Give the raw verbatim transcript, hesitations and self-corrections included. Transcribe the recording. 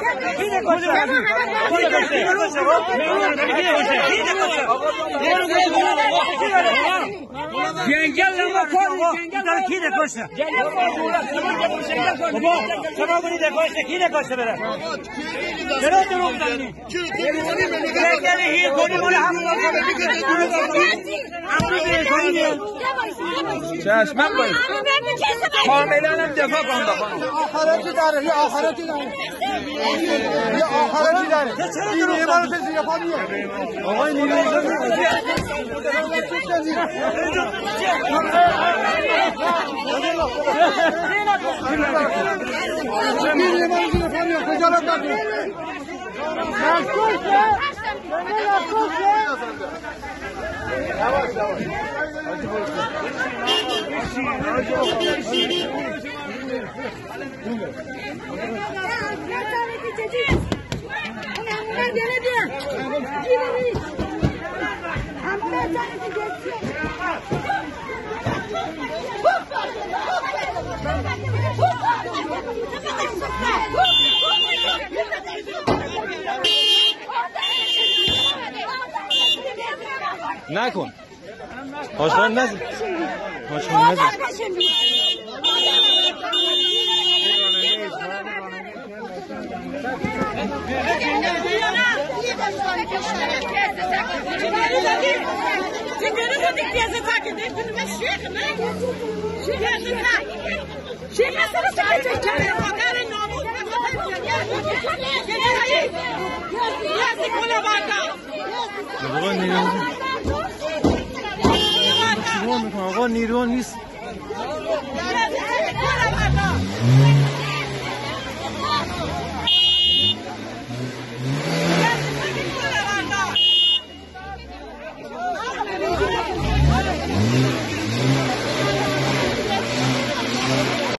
جنگل نما کاری جنگل کی نکشته جنگل بابا شما کنید نکشته کی نکشته بره چرا دروغ میگی جنگل هی کنی مال هم چشمم باید کاملا هم دفاع کنم آخراتی داره یه آخراتی داره یه آخراتی داره چرا دروغ میگی آقای نیروی نکن هاشون نزن هاشون نزن آقا نیرو نیست